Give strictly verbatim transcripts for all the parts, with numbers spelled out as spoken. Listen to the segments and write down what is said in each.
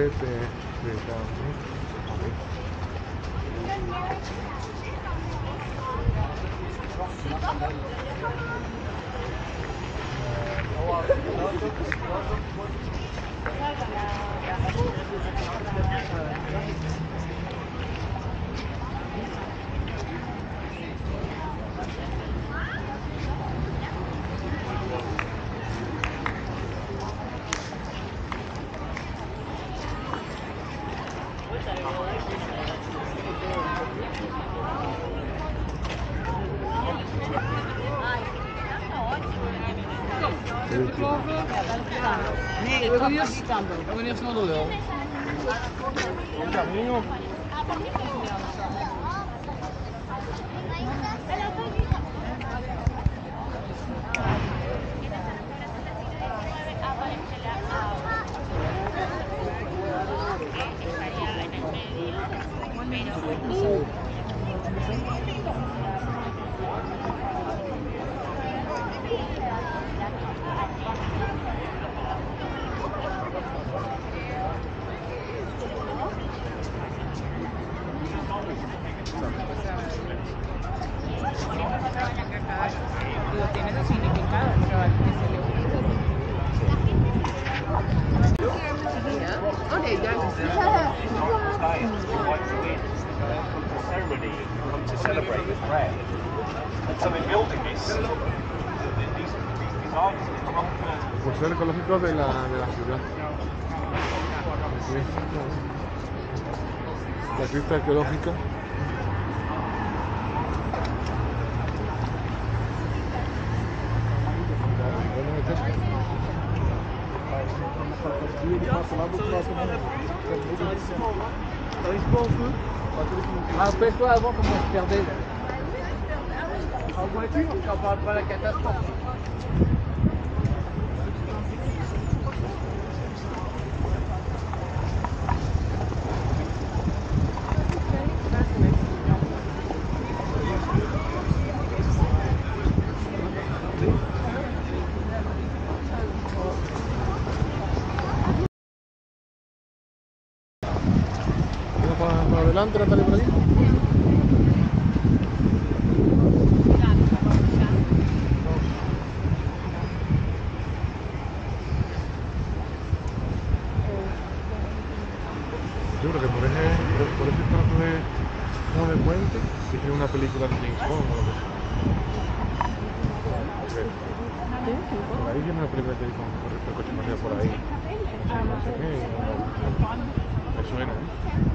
este, de Estados Unidos. Nee, we gaan eerst we gaan eerst naar de lul. Lo tienes de significado, pero al que se le ocurre. Okay, done. Ceremony come to celebrate with prayer. And so in building this, these, these artists come up with Museo Ecológico de la, de la ciudad. La cripta arqueológica. Ah, pêche-toi avant comment on se perdait là. En voiture, on parle pas de la catastrophe. Para adelante, Nataly, por ahí. Yo creo que por ese, por, por ese trazo de, como de puente, si tiene una película de James Bond o lo que sea. Por ahí tiene una película de James Bond, por el coche más por ahí. No sé qué, me suena, ¿eh?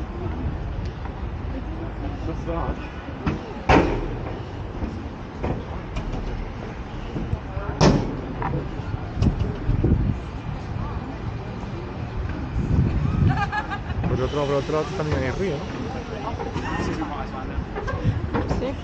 Por el otro, por el otro lado también hay el río, ¿no? Sí.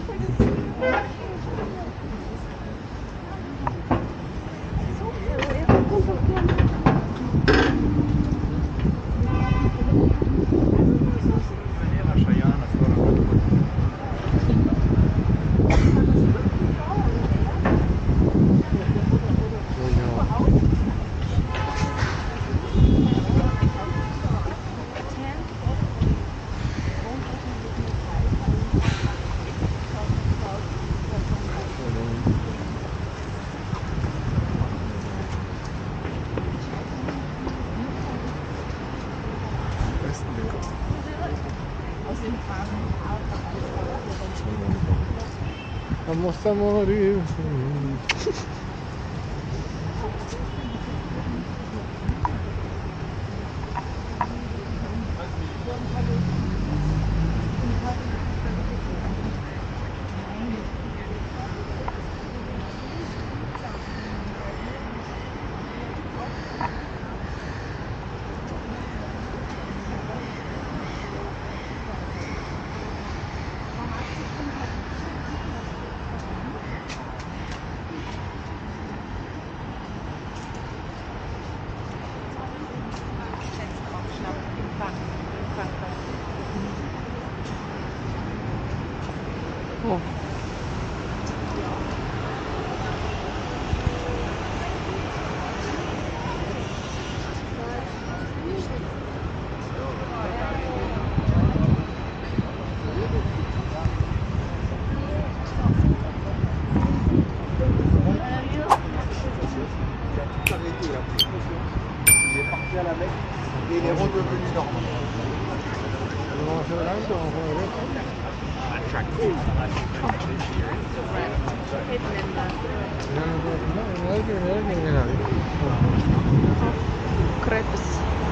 Vamos a morir. Oh. track. No, no, no, hay que ver nadie. Crepes.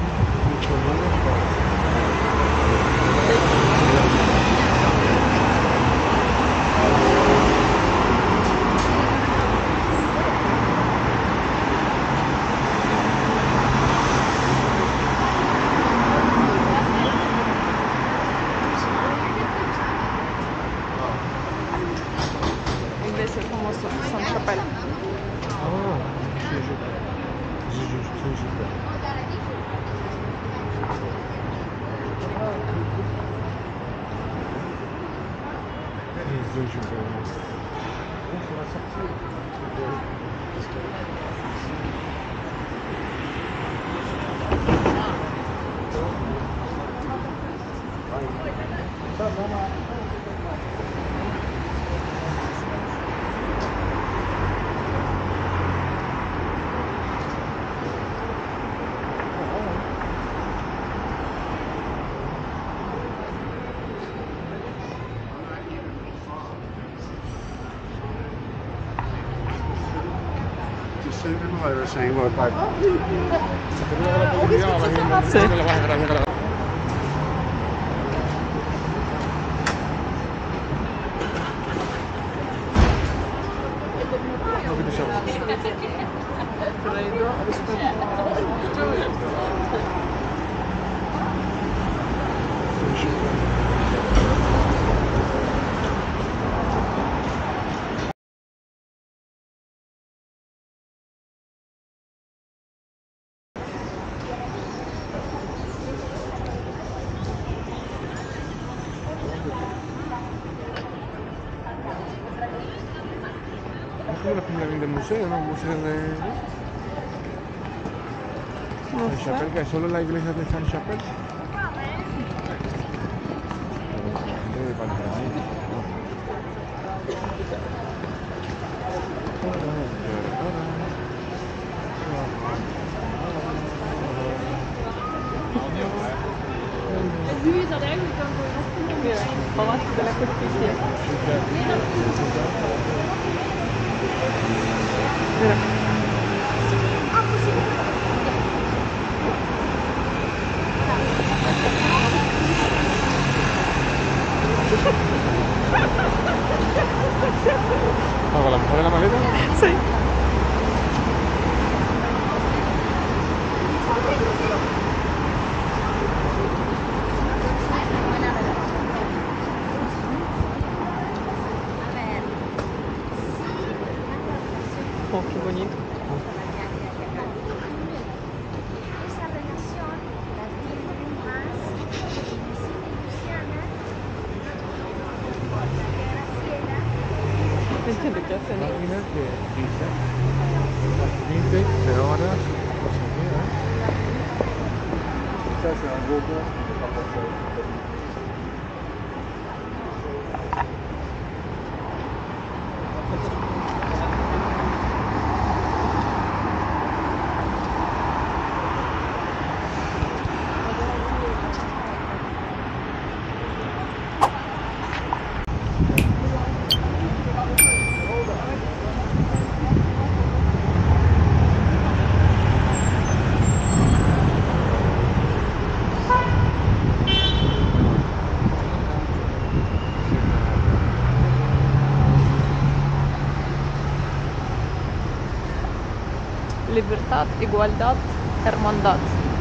Invece il famoso San Chapelle. Ah, sì, sì. Sì, sì, sì, sì. Sì, sì, sì. Saying what I Sì. Credo Es la primera del museo, ¿no? Museo de... No San sé. Chapelle, que es solo la iglesia de San Chapelle. De Valparaíso. Mira, Palazzo della Justicia. Mira. ¿Hago la mujer de la maleta? Sí. Oh, qué bonito. Entiendo qué hacen. Máquinas que dice veinte horas, no sé qué, ¿eh? Ça, c'est un beau pont. Libertad, igualdad, hermandad.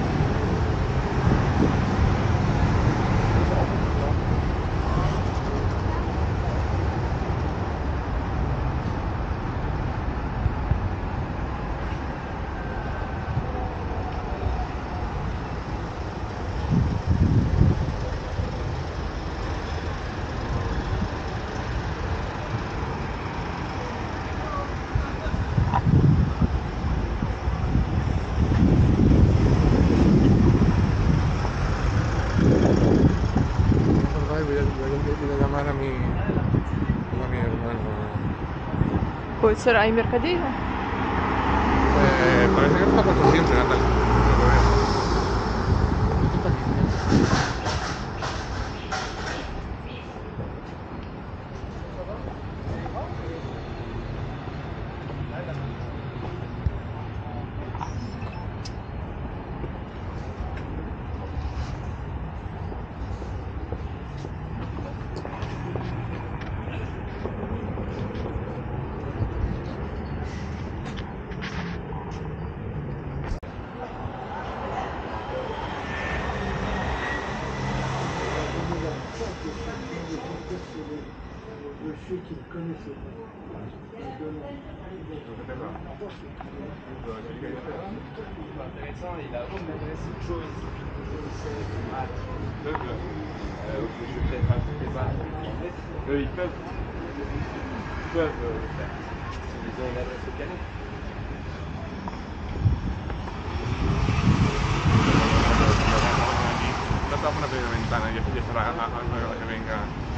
A mi, a mi hermano. Può essere ai mercatini? Eh, parece que está puesto siempre, Nataly. celui qui ne connaissait pas. Intéressant, il a autre chose. Je vais peut-être rajouter des barres. Eux, ils peuvent. Ils peuvent le faire. Ils ont une adresse au canon. Trata de poner la ventana y eso ya estará a la que venga.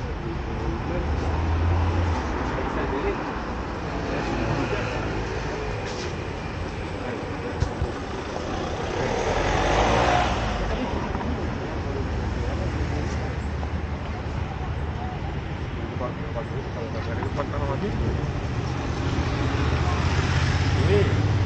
¿Faltan aquí? Sí.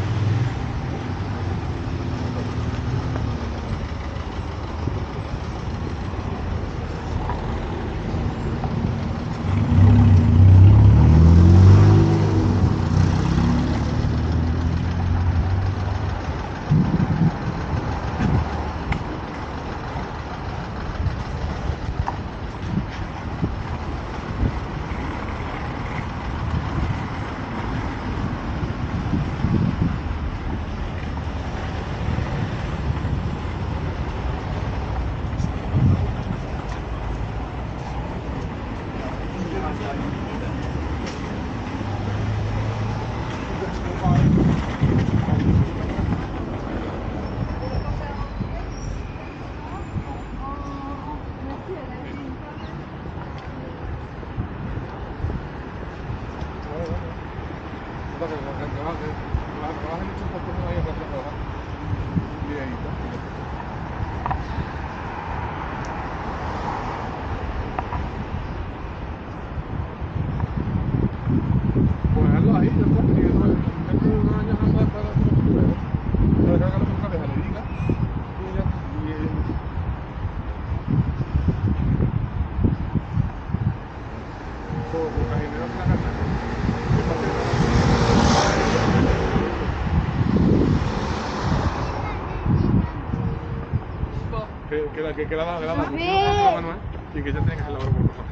Que la que la la Manuel y que ya tenga que hacer la obra por nosotros.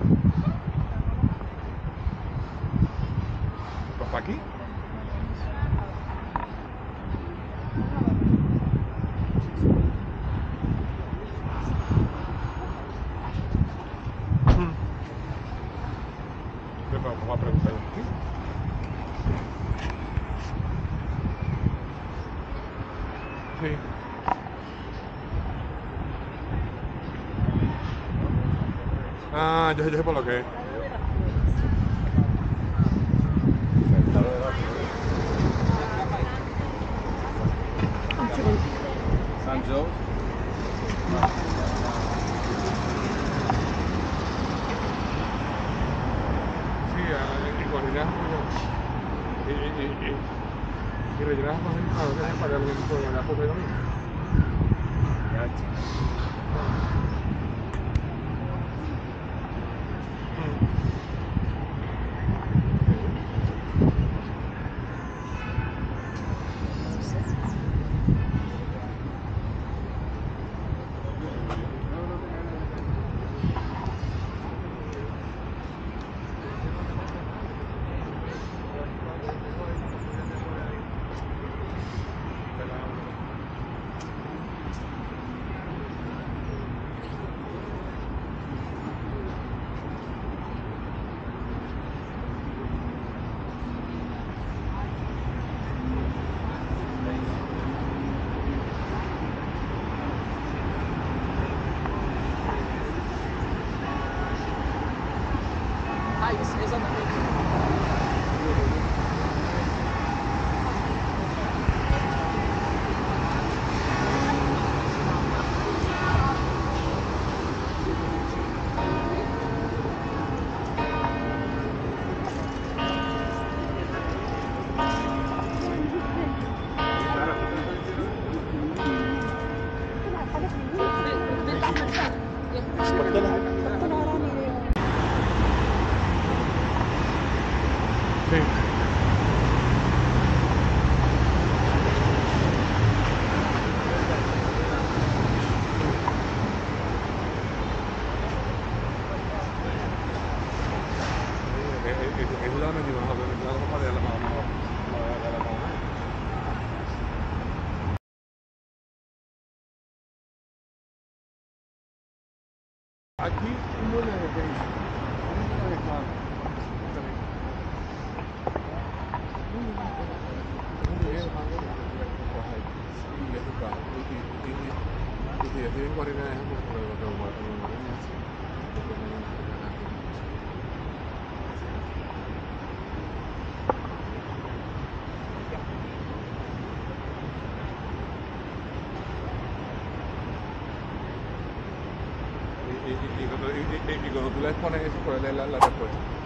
Pues para aquí. Vamos a preguntar aquí. Sí. Ah, yo, yo sé por lo que es. San Joe. Sí, y coordinar y, y, y, y, y rellenar más bien a veces para algún tipo de la foto de domingo. Esa ya la metimos, obviamente la ropa de la mamá. De la mamá. Aquí un buen de pequeño. Un buen de claro. Un bien más de y es educado. Y si deciden guardián es como lo que guardián es así. Y, y, y, y, y, y cuando tú les pones eso, ¿cuál es la, la respuesta?